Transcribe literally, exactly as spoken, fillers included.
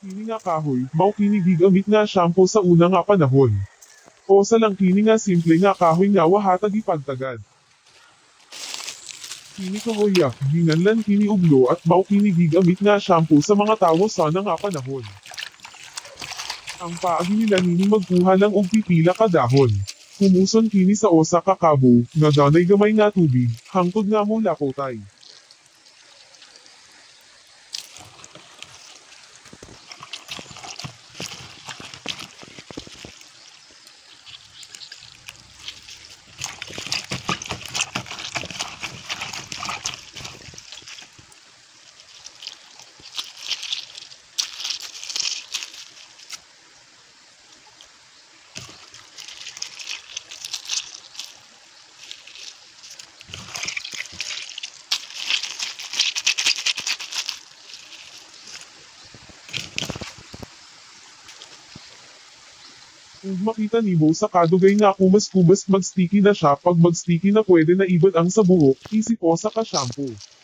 Kini nga kahoy, mao kini gigamit nga shampoo sa una nga panahon. O sa lang kini nga simple nga kahoy nga wahatag ipagtagad. Kini kahoyak, ginganlan kini uglo at mao kini gigamit nga shampoo sa mga tawo sa una nga panahon. Ang paagi nila nini magkuha lang og pipila ka dahon. Humuson kini sa osa ka kabo, nga danay gamay nga tubig, hangtod nga mo lapotay. Ug makita nimo sa kadugay nga kumas-kumas mag-sticky na siya, pag mag-sticky na pwede na ibad ang sa buhok, isip o sa ka shampoo.